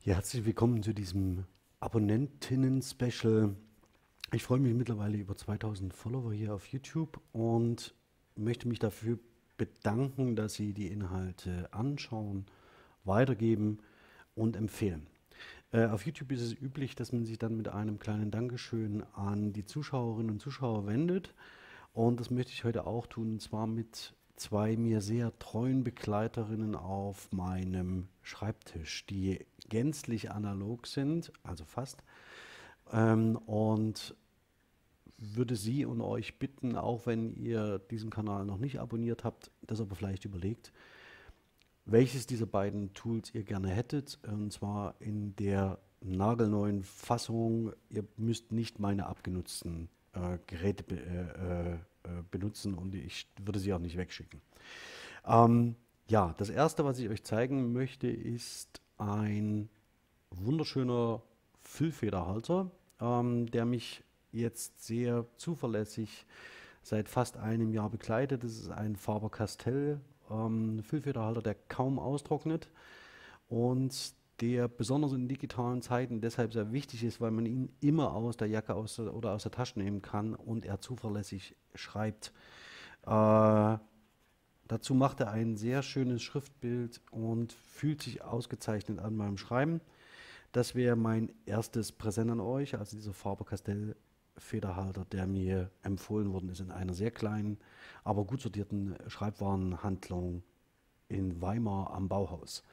Ja, herzlich willkommen zu diesem Abonnentinnen-Special. Ich freue mich mittlerweile über 2000 Follower hier auf YouTube und möchte mich dafür bedanken, dass Sie die Inhalte anschauen, weitergeben und empfehlen. Auf YouTube ist es üblich, dass man sich dann mit einem kleinen Dankeschön an die Zuschauerinnen und Zuschauer wendet. Und das möchte ich heute auch tun, und zwar mit zwei mir sehr treuen Begleiterinnen auf meinem Schreibtisch, die gänzlich analog sind, also fast. Und würde Sie und euch bitten, auch wenn ihr diesen Kanal noch nicht abonniert habt, das aber vielleicht überlegt, welches dieser beiden Tools ihr gerne hättet. Und zwar in der nagelneuen Fassung. Ihr müsst nicht meine abgenutzten Geräte benutzen und ich würde sie auch nicht wegschicken. Ja, das erste, was ich euch zeigen möchte, ist ein wunderschöner Füllfederhalter, der mich jetzt sehr zuverlässig seit fast einem Jahr begleitet. Das ist ein Faber-Castell Füllfederhalter, der kaum austrocknet und der besonders in digitalen Zeiten deshalb sehr wichtig ist, weil man ihn immer aus der Jacke oder aus der Tasche nehmen kann und er zuverlässig schreibt. Äh, Dazu macht er ein sehr schönes Schriftbild und fühlt sich ausgezeichnet an beim Schreiben. Das wäre mein erstes Präsent an euch, also dieser Faber-Castell Federhalter, der mir empfohlen worden ist in einer sehr kleinen, aber gut sortierten Schreibwarenhandlung in Weimar am Bauhaus.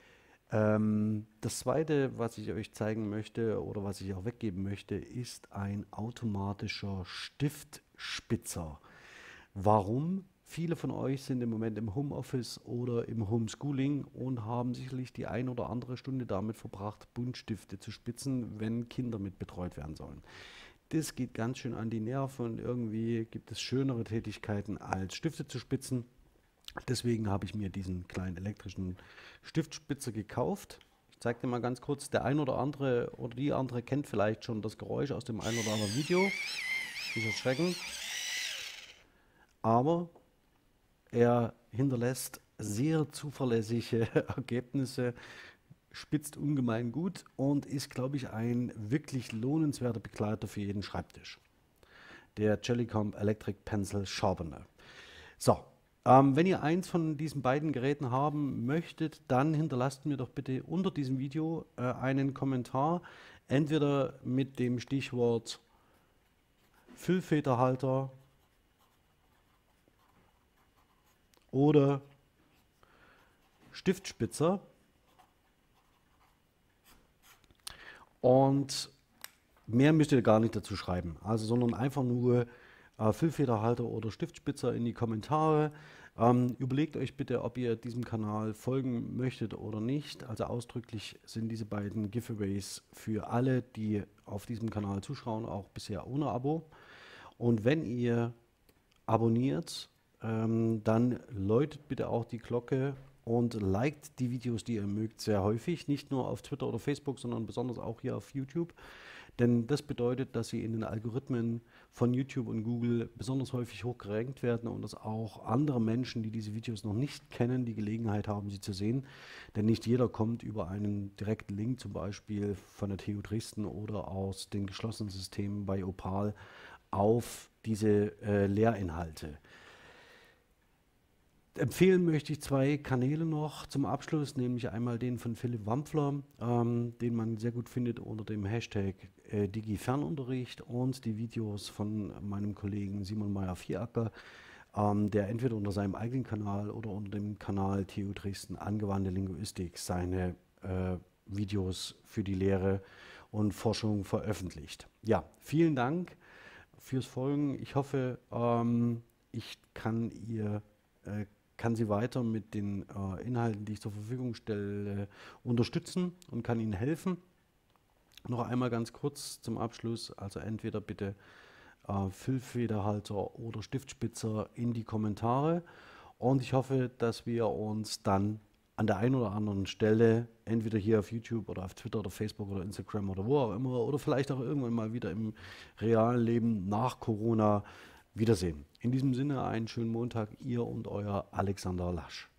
Das zweite, was ich euch zeigen möchte oder was ich auch weggeben möchte, ist ein automatischer Stiftspitzer. Warum? Viele von euch sind im Moment im Homeoffice oder im Homeschooling und haben sicherlich die ein oder andere Stunde damit verbracht, Buntstifte zu spitzen, wenn Kinder mit betreut werden sollen. Das geht ganz schön an die Nerven und irgendwie gibt es schönere Tätigkeiten als Stifte zu spitzen. Deswegen habe ich mir diesen kleinen elektrischen Stiftspitzer gekauft. Ich zeige dir mal ganz kurz, der ein oder andere oder die andere kennt vielleicht schon das Geräusch aus dem ein oder anderen Video, dieser Schrecken. Aber er hinterlässt sehr zuverlässige Ergebnisse, spitzt ungemein gut und ist, glaube ich, ein wirklich lohnenswerter Begleiter für jeden Schreibtisch. Der Jellycomb Electric Pencil Sharpener. So, wenn ihr eins von diesen beiden Geräten haben möchtet, dann hinterlasst mir doch bitte unter diesem Video einen Kommentar, entweder mit dem Stichwort Füllfederhalter oder Stiftspitzer und mehr müsst ihr gar nicht dazu schreiben, also sondern einfach nur Füllfederhalter oder Stiftspitzer in die Kommentare. Überlegt euch bitte, ob ihr diesem Kanal folgen möchtet oder nicht. Also ausdrücklich sind diese beiden Giveaways für alle, die auf diesem Kanal zuschauen, auch bisher ohne Abo. Und wenn ihr abonniert, dann läutet bitte auch die Glocke und liked die Videos, die ihr mögt, sehr häufig. Nicht nur auf Twitter oder Facebook, sondern besonders auch hier auf YouTube. Denn das bedeutet, dass sie in den Algorithmen von YouTube und Google besonders häufig hochgerankt werden und dass auch andere Menschen, die diese Videos noch nicht kennen, die Gelegenheit haben, sie zu sehen. Denn nicht jeder kommt über einen direkten Link, zum Beispiel von der TU Dresden oder aus den geschlossenen Systemen bei Opal, auf diese Lehrinhalte. Empfehlen möchte ich zwei Kanäle noch zum Abschluss, nämlich einmal den von Philipp Wampfler, den man sehr gut findet unter dem Hashtag DigiFernunterricht und die Videos von meinem Kollegen Simon Meyer-Vieracker, der entweder unter seinem eigenen Kanal oder unter dem Kanal TU Dresden Angewandte Linguistik seine Videos für die Lehre und Forschung veröffentlicht. Ja, vielen Dank fürs Folgen. Ich hoffe, ich kann Sie weiter mit den Inhalten, die ich zur Verfügung stelle, unterstützen und kann Ihnen helfen. Noch einmal ganz kurz zum Abschluss, also entweder bitte Füllfederhalter oder Stiftspitzer in die Kommentare und ich hoffe, dass wir uns dann an der einen oder anderen Stelle, entweder hier auf YouTube oder auf Twitter oder Facebook oder Instagram oder wo auch immer, oder vielleicht auch irgendwann mal wieder im realen Leben nach Corona wiedersehen. In diesem Sinne einen schönen Montag, ihr und euer Alexander Lasch.